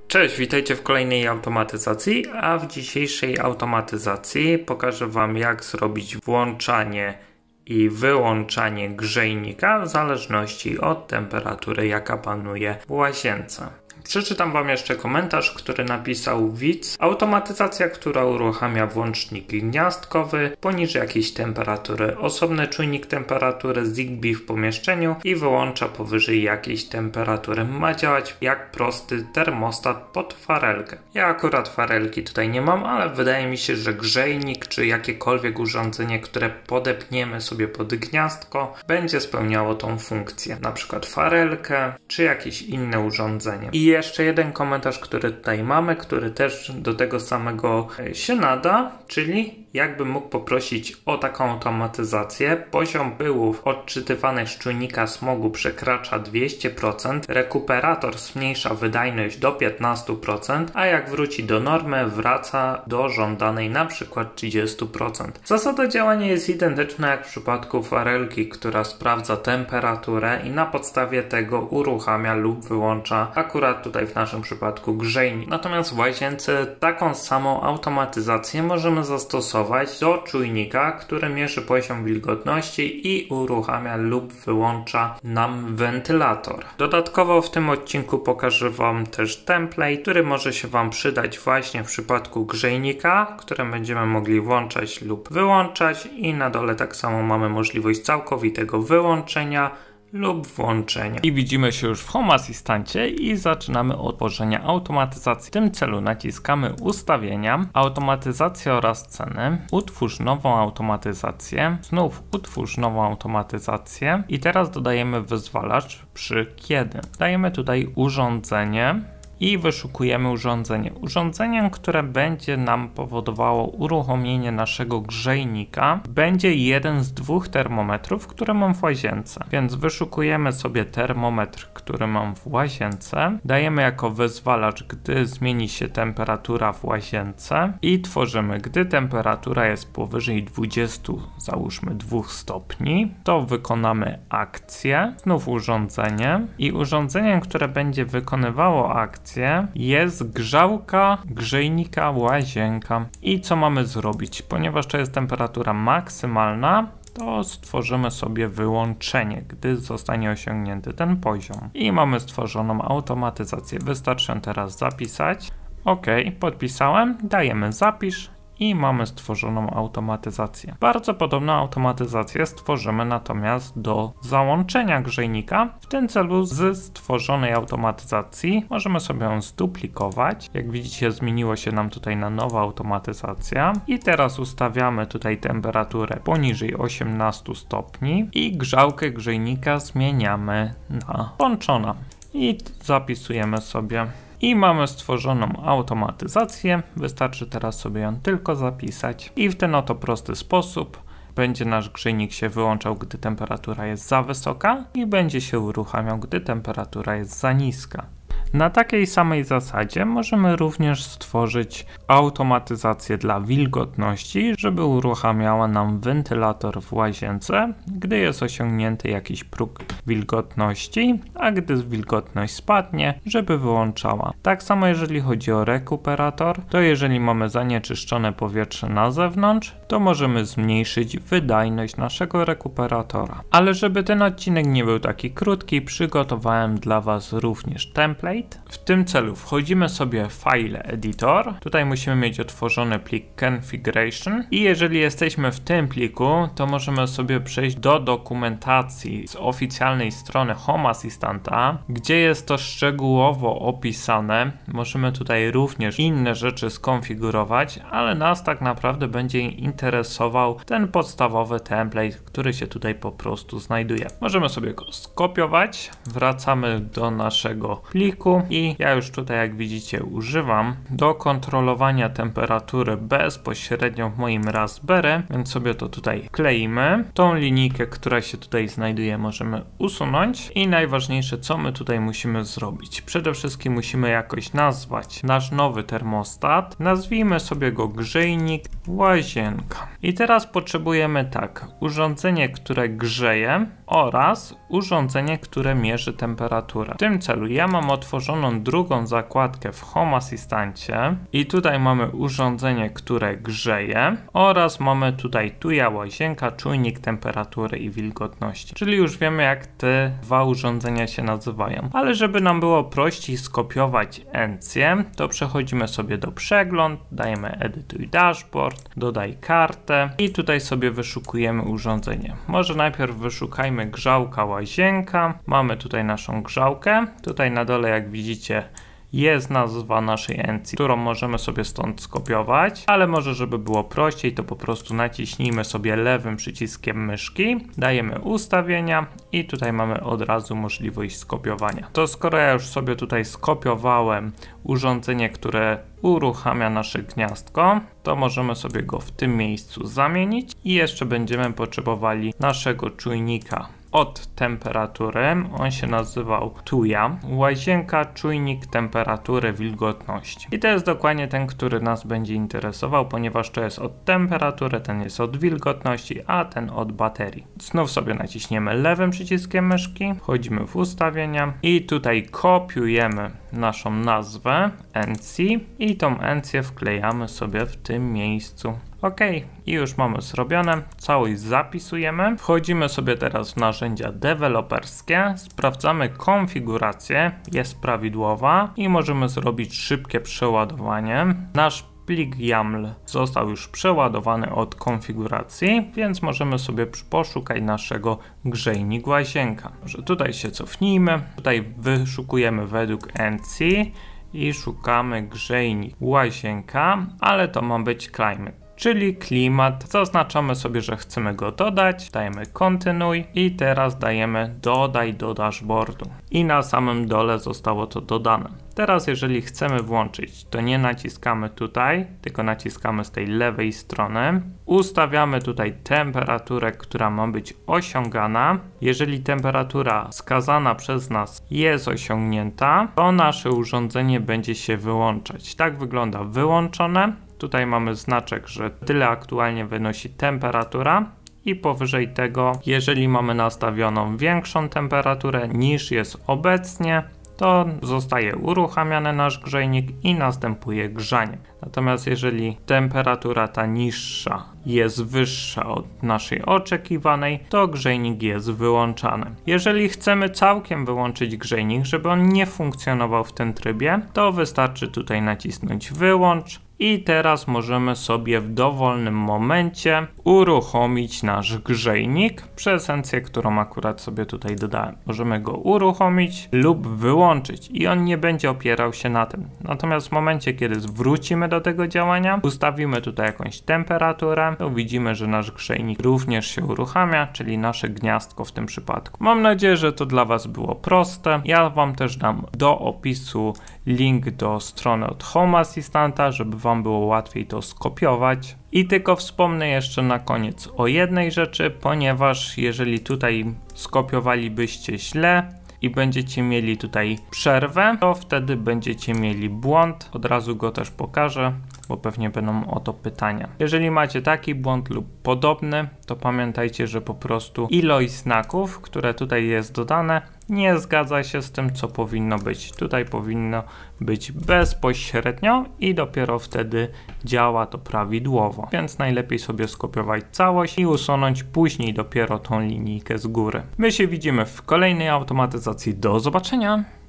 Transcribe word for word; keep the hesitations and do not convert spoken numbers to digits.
Cześć, witajcie w kolejnej automatyzacji, a w dzisiejszej automatyzacji pokażę Wam, jak zrobić włączanie i wyłączanie grzejnika w zależności od temperatury, jaka panuje w łazience. Przeczytam Wam jeszcze komentarz, który napisał widz. Automatyzacja, która uruchamia włącznik gniazdkowy poniżej jakiejś temperatury, osobny czujnik temperatury Zigbee w pomieszczeniu i wyłącza powyżej jakiejś temperatury. Ma działać jak prosty termostat pod farelkę. Ja akurat farelki tutaj nie mam, ale wydaje mi się, że grzejnik czy jakiekolwiek urządzenie, które podepniemy sobie pod gniazdko, będzie spełniało tą funkcję. Na przykład farelkę czy jakieś inne urządzenie. I jeszcze jeden komentarz, który tutaj mamy, który też do tego samego się nada, czyli jakbym mógł poprosić o taką automatyzację. Poziom pyłów odczytywanych z czujnika smogu przekracza dwieście procent, rekuperator zmniejsza wydajność do piętnaście procent, a jak wróci do normy, wraca do żądanej na przykład trzydzieści procent. Zasada działania jest identyczna jak w przypadku farelki, która sprawdza temperaturę i na podstawie tego uruchamia lub wyłącza akurat tutaj w naszym przypadku grzejnik. Natomiast w łazience taką samą automatyzację możemy zastosować do czujnika, który mierzy poziom wilgotności i uruchamia lub wyłącza nam wentylator. Dodatkowo w tym odcinku pokażę Wam też template, który może się Wam przydać właśnie w przypadku grzejnika, które będziemy mogli włączać lub wyłączać, i na dole tak samo mamy możliwość całkowitego wyłączenia lub włączenia. I widzimy się już w Home Assistancie i zaczynamy od tworzenia automatyzacji. W tym celu naciskamy ustawienia, automatyzacja oraz ceny, utwórz nową automatyzację, znów utwórz nową automatyzację i teraz dodajemy wyzwalacz przy kiedy. Dajemy tutaj urządzenie i wyszukujemy urządzenie. Urządzeniem, które będzie nam powodowało uruchomienie naszego grzejnika, będzie jeden z dwóch termometrów, które mam w łazience. Więc wyszukujemy sobie termometr, który mam w łazience, dajemy jako wyzwalacz, gdy zmieni się temperatura w łazience i tworzymy, gdy temperatura jest powyżej dwudziestu, załóżmy dwóch stopni, to wykonamy akcję, znów urządzenie i urządzeniem, które będzie wykonywało akcję, jest grzałka grzejnika łazienka. I co mamy zrobić? Ponieważ to jest temperatura maksymalna, to stworzymy sobie wyłączenie, gdy zostanie osiągnięty ten poziom. I mamy stworzoną automatyzację. Wystarczy ją teraz zapisać. OK, podpisałem, dajemy zapisz. I mamy stworzoną automatyzację. Bardzo podobną automatyzację stworzymy natomiast do załączenia grzejnika. W tym celu z stworzonej automatyzacji możemy sobie ją zduplikować. Jak widzicie, zmieniło się nam tutaj na nowa automatyzacja. I teraz ustawiamy tutaj temperaturę poniżej osiemnastu stopni i grzałkę grzejnika zmieniamy na włączona. I zapisujemy sobie. I mamy stworzoną automatyzację, wystarczy teraz sobie ją tylko zapisać i w ten oto prosty sposób będzie nasz grzejnik się wyłączał, gdy temperatura jest za wysoka i będzie się uruchamiał, gdy temperatura jest za niska. Na takiej samej zasadzie możemy również stworzyć automatyzację dla wilgotności, żeby uruchamiała nam wentylator w łazience, gdy jest osiągnięty jakiś próg wilgotności, a gdy wilgotność spadnie, żeby wyłączała. Tak samo jeżeli chodzi o rekuperator, to jeżeli mamy zanieczyszczone powietrze na zewnątrz, to możemy zmniejszyć wydajność naszego rekuperatora. Ale żeby ten odcinek nie był taki krótki, przygotowałem dla Was również template. W tym celu wchodzimy sobie w File Editor. Tutaj musimy mieć otworzony plik Configuration i jeżeli jesteśmy w tym pliku, to możemy sobie przejść do dokumentacji z oficjalnej strony Home Assistanta, gdzie jest to szczegółowo opisane. Możemy tutaj również inne rzeczy skonfigurować, ale nas tak naprawdę będzie interesował ten podstawowy template, który się tutaj po prostu znajduje. Możemy sobie go skopiować, wracamy do naszego pliku i ja już tutaj, jak widzicie, używam do kontrolowania temperatury bezpośrednio w moim Raspberry, więc sobie to tutaj kleimy. Tą linijkę, która się tutaj znajduje, możemy usunąć i najważniejsze, co my tutaj musimy zrobić. Przede wszystkim musimy jakoś nazwać nasz nowy termostat. Nazwijmy sobie go grzejnik łazienka. I teraz potrzebujemy tak, urządzenie, które grzeje oraz urządzenie, które mierzy temperaturę. W tym celu ja mam otworzone stworzoną drugą zakładkę w Home Assistancie i tutaj mamy urządzenie, które grzeje oraz mamy tutaj tuja łazienka, czujnik temperatury i wilgotności. Czyli już wiemy, jak te dwa urządzenia się nazywają. Ale żeby nam było prościej skopiować encję, to przechodzimy sobie do przegląd, dajemy edytuj dashboard, dodaj kartę i tutaj sobie wyszukujemy urządzenie. Może najpierw wyszukajmy grzałka łazienka. Mamy tutaj naszą grzałkę. Tutaj na dole, jak widzicie, jest nazwa naszej encji, którą możemy sobie stąd skopiować, ale może żeby było prościej, to po prostu naciśnijmy sobie lewym przyciskiem myszki, dajemy ustawienia i tutaj mamy od razu możliwość skopiowania. To skoro ja już sobie tutaj skopiowałem urządzenie, które uruchamia nasze gniazdko, to możemy sobie go w tym miejscu zamienić i jeszcze będziemy potrzebowali naszego czujnika od temperatury. On się nazywał tuja, łazienka, czujnik temperatury, wilgotności. I to jest dokładnie ten, który nas będzie interesował, ponieważ to jest od temperatury, ten jest od wilgotności, a ten od baterii. Znów sobie naciśniemy lewym przyciskiem myszki, wchodzimy w ustawienia i tutaj kopiujemy naszą nazwę encji i tą encję wklejamy sobie w tym miejscu. OK, i już mamy zrobione, całość zapisujemy, wchodzimy sobie teraz w narzędzia deweloperskie, sprawdzamy konfigurację, jest prawidłowa i możemy zrobić szybkie przeładowanie. Nasz plik YAML został już przeładowany od konfiguracji, więc możemy sobie poszukać naszego grzejnik łazienka. Może tutaj się cofnijmy, tutaj wyszukujemy według encji i szukamy grzejnik łazienka, ale to ma być climate, czyli klimat. Zaznaczamy sobie, że chcemy go dodać, dajemy kontynuuj i teraz dajemy dodaj do dashboardu i na samym dole zostało to dodane. Teraz jeżeli chcemy włączyć, to nie naciskamy tutaj, tylko naciskamy z tej lewej strony. Ustawiamy tutaj temperaturę, która ma być osiągana. Jeżeli temperatura wskazana przez nas jest osiągnięta, to nasze urządzenie będzie się wyłączać. Tak wygląda wyłączone. Tutaj mamy znaczek, że tyle aktualnie wynosi temperatura i powyżej tego, jeżeli mamy nastawioną większą temperaturę niż jest obecnie, to zostaje uruchamiany nasz grzejnik i następuje grzanie. Natomiast jeżeli temperatura ta niższa jest wyższa od naszej oczekiwanej, to grzejnik jest wyłączany. Jeżeli chcemy całkiem wyłączyć grzejnik, żeby on nie funkcjonował w tym trybie, to wystarczy tutaj nacisnąć wyłącz. I teraz możemy sobie w dowolnym momencie uruchomić nasz grzejnik przez encję, którą akurat sobie tutaj dodałem. Możemy go uruchomić lub wyłączyć i on nie będzie opierał się na tym. Natomiast w momencie, kiedy wrócimy do tego działania, ustawimy tutaj jakąś temperaturę, to widzimy, że nasz grzejnik również się uruchamia, czyli nasze gniazdko w tym przypadku. Mam nadzieję, że to dla Was było proste. Ja Wam też dam do opisu link do strony od Home Assistanta, żeby Wam było łatwiej to skopiować. I tylko wspomnę jeszcze na koniec o jednej rzeczy, ponieważ jeżeli tutaj skopiowalibyście źle i będziecie mieli tutaj przerwę, to wtedy będziecie mieli błąd. Od razu go też pokażę, bo pewnie będą o to pytania. Jeżeli macie taki błąd lub podobny, to pamiętajcie, że po prostu ilość znaków, które tutaj jest dodane, nie zgadza się z tym, co powinno być. Tutaj powinno być bezpośrednio i dopiero wtedy działa to prawidłowo. Więc najlepiej sobie skopiować całość i usunąć później dopiero tą linijkę z góry. My się widzimy w kolejnej automatyzacji. Do zobaczenia!